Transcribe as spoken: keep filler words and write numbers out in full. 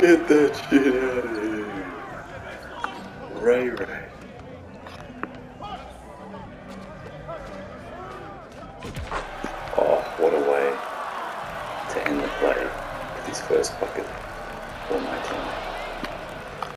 Get that shit out of here. Ray Ray. Oh, what a way to end the play with his first bucket for my team.